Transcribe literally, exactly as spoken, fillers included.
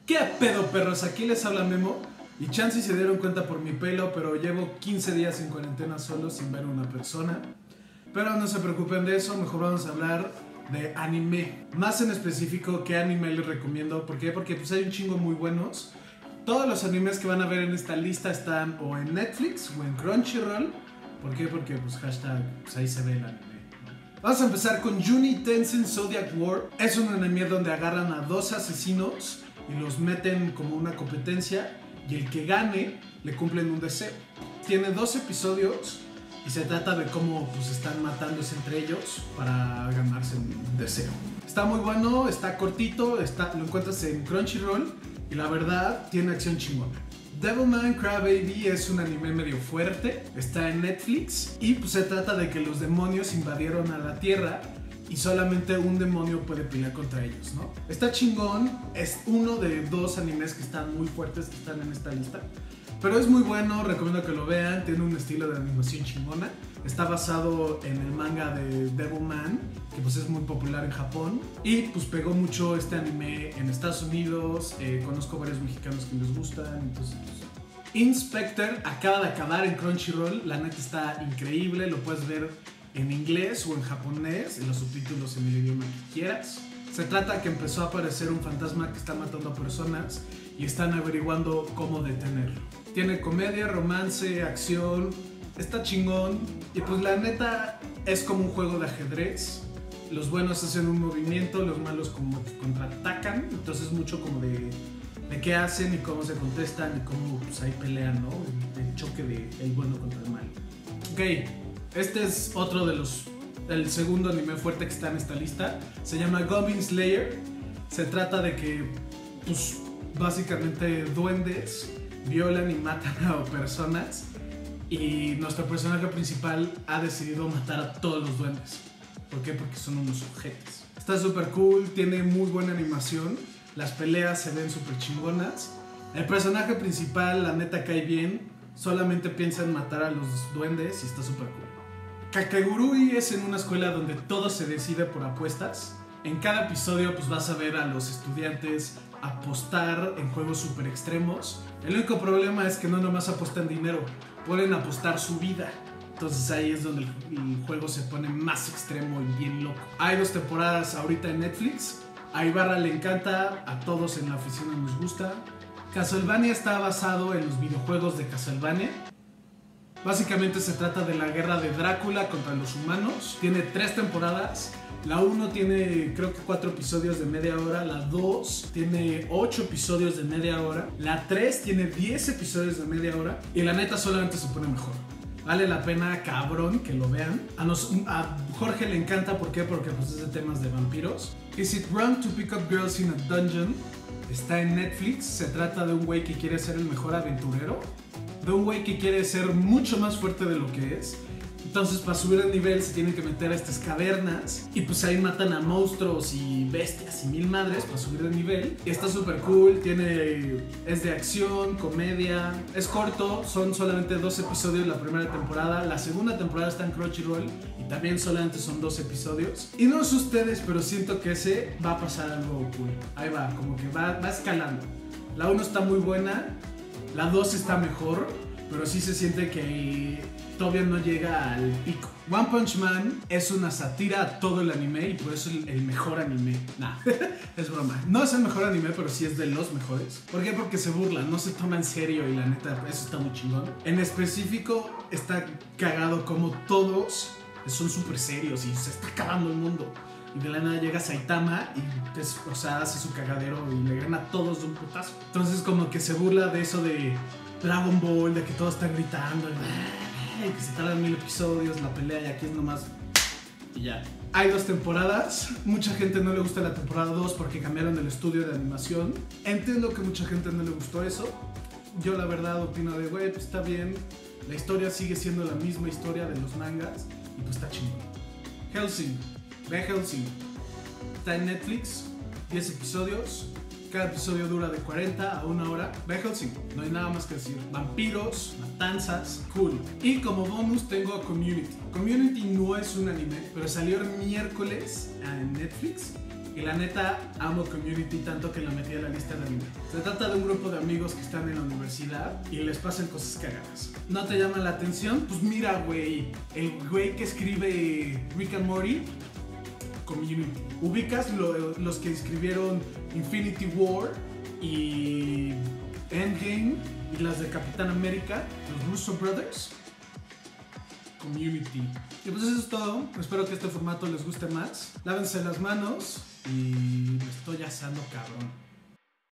¿Qué pedo, perros? Aquí les habla Memo. Y chance se dieron cuenta por mi pelo, pero llevo quince días en cuarentena solo sin ver a una persona. Pero no se preocupen de eso, mejor vamos a hablar de anime. Más en específico, ¿qué anime les recomiendo? ¿Por qué? Porque pues hay un chingo muy buenos. Todos los animes que van a ver en esta lista están o en Netflix o en Crunchyroll. ¿Por qué? Porque pues hashtag, pues ahí se ve el anime. Vamos a empezar con Juni Tensen Zodiac War. Es un anime donde agarran a dos asesinos y los meten como una competencia, y el que gane le cumplen un deseo. Tiene dos episodios y se trata de cómo pues están matándose entre ellos para ganarse un deseo. Está muy bueno, está cortito, está, lo encuentras en Crunchyroll y la verdad tiene acción chingona. Devilman Crybaby es un anime medio fuerte, está en Netflix y pues se trata de que los demonios invadieron a la Tierra y solamente un demonio puede pelear contra ellos, ¿no? Está chingón, es uno de dos animes que están muy fuertes que están en esta lista, pero es muy bueno, recomiendo que lo vean, tiene un estilo de animación chingona. Está basado en el manga de Devilman, que pues es muy popular en Japón, y pues pegó mucho este anime en Estados Unidos. eh, conozco varios mexicanos que les gustan, entonces pues. Inspector acaba de acabar en Crunchyroll, la neta está increíble, lo puedes ver en inglés o en japonés, en los subtítulos en el idioma que quieras. Se trata que empezó a aparecer un fantasma que está matando a personas y están averiguando cómo detenerlo. Tiene comedia, romance, acción, está chingón y pues la neta es como un juego de ajedrez. Los buenos hacen un movimiento, los malos como que contraatacan, entonces mucho como de, de qué hacen y cómo se contestan y cómo pues ahí pelean, ¿no? El, el choque de el bueno contra el malo. Ok, este es otro de los, el segundo anime fuerte que está en esta lista, se llama Goblin Slayer. Se trata de que pues básicamente duendes violan y matan a personas y nuestro personaje principal ha decidido matar a todos los duendes. ¿Por qué? Porque son unos objetos. Está súper cool, tiene muy buena animación, las peleas se ven súper chingonas. El personaje principal, la neta, cae bien, solamente piensa en matar a los duendes y está súper cool. Kakegurui es en una escuela donde todo se decide por apuestas. En cada episodio pues vas a ver a los estudiantes apostar en juegos súper extremos. El único problema es que no nomás apuestan dinero, pueden apostar su vida. Entonces ahí es donde el, el juego se pone más extremo y bien loco. Hay dos temporadas ahorita en Netflix. A Ibarra le encanta, a todos en la oficina nos gusta. Castlevania está basado en los videojuegos de Castlevania. Básicamente se trata de la guerra de Drácula contra los humanos. Tiene tres temporadas. La uno tiene creo que cuatro episodios de media hora. La dos tiene ocho episodios de media hora. La tres tiene diez episodios de media hora. Y la neta solamente se pone mejor. Vale la pena, cabrón, que lo vean. A, nos, a Jorge le encanta, ¿por qué? Porque pues es de temas de vampiros. Is It Wrong to Pick Up Girls in a Dungeon? Está en Netflix. Se trata de un güey que quiere ser el mejor aventurero. De un güey que quiere ser mucho más fuerte de lo que es. Entonces para subir el nivel se tienen que meter a estas cavernas y pues ahí matan a monstruos y bestias y mil madres para subir el nivel. Y está súper cool, tiene, es de acción, comedia, es corto, son solamente dos episodios la primera temporada. La segunda temporada está en Crunchyroll y también solamente son dos episodios. Y no sé ustedes, pero siento que ese va a pasar algo cool. Ahí va, como que va, va escalando. La uno está muy buena, la dos está mejor, pero sí se siente que todavía no llega al pico. One Punch Man es una sátira a todo el anime y por eso es el, el mejor anime. Nah, es broma. No es el mejor anime, pero sí es de los mejores. ¿Por qué? Porque se burla, no se toma en serio y la neta, eso está muy chingón. En específico, está cagado como todos son súper serios y se está acabando el mundo. Y de la nada llega Saitama y pues, o sea, hace su cagadero y le gana a todos de un putazo. Entonces como que se burla de eso de Dragon Ball, de que todos están gritando y que se tardan mil episodios, la pelea y aquí es nomás y ya. Hay dos temporadas, mucha gente no le gusta la temporada dos porque cambiaron el estudio de animación. Entiendo que mucha gente no le gustó eso. Yo la verdad opino de, güey, pues está bien, la historia sigue siendo la misma historia de los mangas y pues está chingón. Hellsing, ve Hellsing, está en Netflix, diez episodios. Cada episodio dura de cuarenta a una hora. Ve Hellsing, no hay nada más que decir. Vampiros, matanzas, cool. Y como bonus tengo Community. Community no es un anime, pero salió el miércoles en Netflix Y la neta, amo Community tanto que la metí a la lista de anime. Se trata de un grupo de amigos que están en la universidad y les pasan cosas cagadas. ¿No te llama la atención? Pues mira, güey, el güey que escribe Rick and Morty, Community. ¿Ubicas lo, los que escribieron Infinity War y Endgame y las de Capitán América, los Russo Brothers? Community. Y pues eso es todo. Espero que este formato les guste más. Lávense las manos y me estoy asando cabrón.